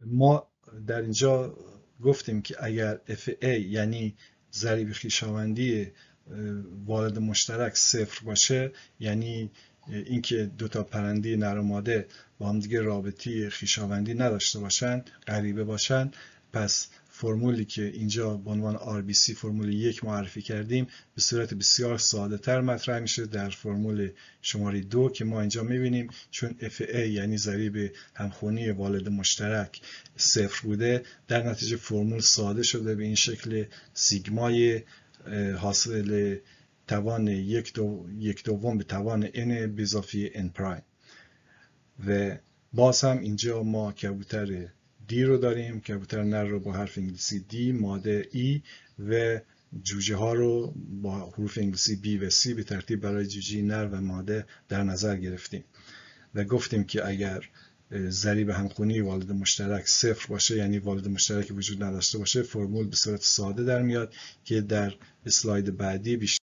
ما در اینجا گفتیم که اگر FA یعنی ضریب خویشاوندی والد مشترک صفر باشه، یعنی اینکه دو تا پرنده نر و ماده با هم دیگه رابطه خویشاوندی نداشته باشن، غریبه باشن، پس فرمولی که اینجا به عنوان RBC فرمول 1 معرفی کردیم به صورت بسیار ساده تر مطرح میشه در فرمول شماره 2 که ما اینجا میبینیم چون FA یعنی ضریب همخوانی والد مشترک صفر بوده، در نتیجه فرمول ساده شده به این شکل سیگمای حاصل توان یک دوم به توان n به اضافه n پرایم. و باز هم اینجا ما کبوتر D رو داریم، کبوتر نر رو با حرف انگلیسی D، ماده E و جوجه ها رو با حروف انگلیسی B و C به ترتیب برای جوجه نر و ماده در نظر گرفتیم و گفتیم که اگر ضریب همخوانی والد مشترک صفر باشه، یعنی والد مشترک وجود نداشته باشه، فرمول به صورت ساده در میاد که در اسلاید بعدی بیشتر